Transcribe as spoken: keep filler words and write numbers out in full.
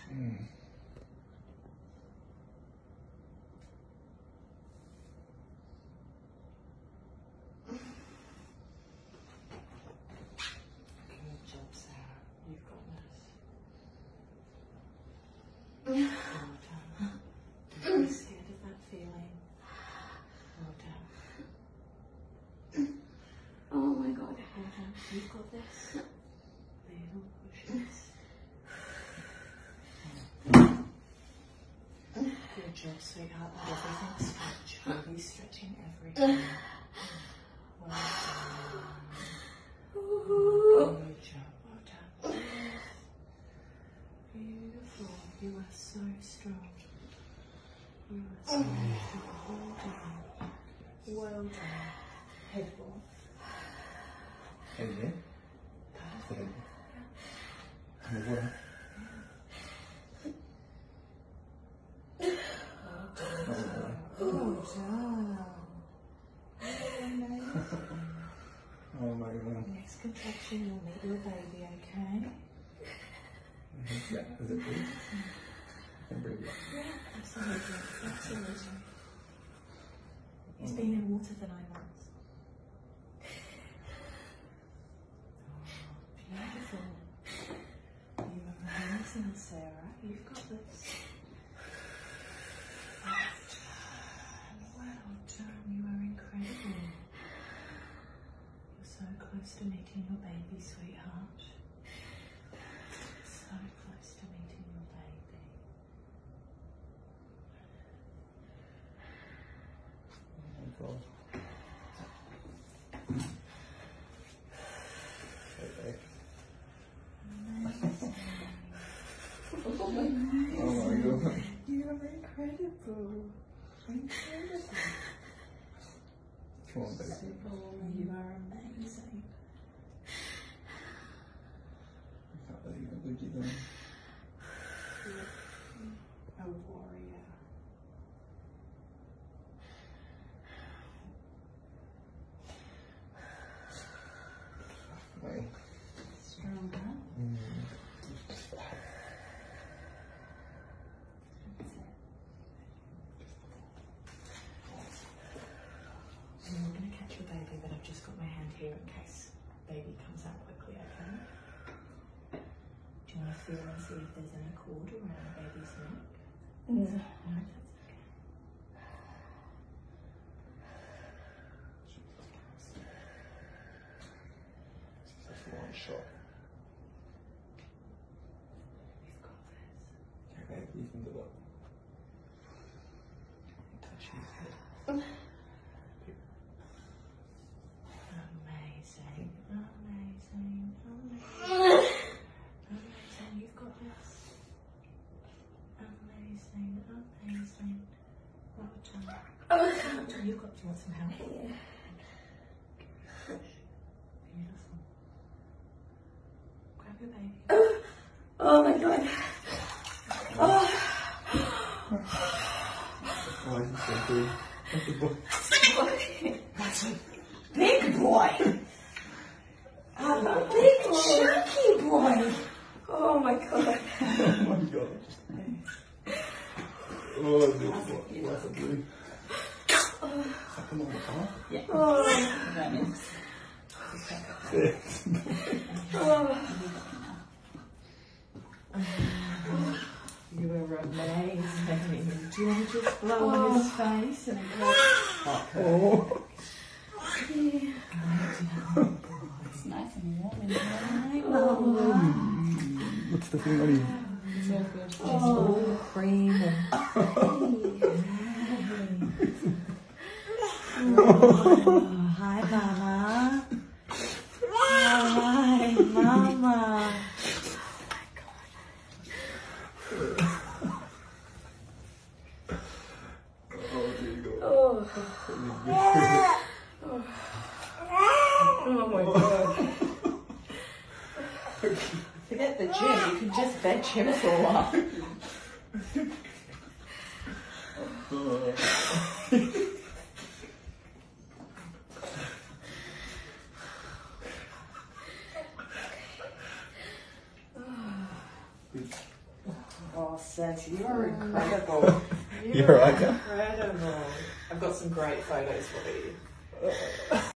Mm. Good job, Sarah. You've got this. Well done. Don't be scared of that feeling. Well done. Oh my God. Well done. You've got this. Little pushes. Good job, sweetheart. Everything stretch. Always stretching everything. Well done. Good job. Well done. Beautiful. You are so strong. You are so strong. Well done. Well done. Head ball. Head there? Perfect. And the water. Well done. Oh my God. Next contraction, you'll meet your baby, okay? Yeah, is it big? And big. Yeah, absolutely. Absolutely. He's been in water for nine months. Oh, beautiful. You are amazing, Sarah. You've got this. Well done. Well done. You are incredible. You're so close to meeting your baby, sweetheart. So close to meeting your baby. Oh my God. Okay. Amazing. Oh my God. You are incredible. Incredible. Come on, baby. Simple. You are amazing. I can't believe how big you're doing. A warrior. Right. Stronger. Mm. That's it. And I'm going to catch your baby, but I've just got my hand here in case baby comes out quickly, okay? Do you want to feel and see if there's any cord around baby's neck? Mm. No, that's okay. That's one shot. You've got this. Okay, you can do that. Touch his head. Amazing, amazing, amazing. Amazing, you've got this. Amazing, amazing. Well done. Well done. You've got, do you want some help? Yeah. Beautiful. Grab your baby. Oh my God. Oh. Why is it so big? That's a boy. Hudson. Big boy. A big chunky boy. Oh my God. Oh my God. Oh, this one. What's it blue? Second on the car? Yeah. Oh. Six. Oh. You are amazing. Do you want to just blow on his face and go? Oh. It's nice and warm in here. What's the thing on you? It's all good. It's all cream and oh, hi, Mama. Hi, Mama. Oh, there you go. Oh. Oh my God. Forget the gym, you can just veg him for a while. Oh, Santi, you are incredible. You You're are right, yeah. incredible. I've got some great photos for you.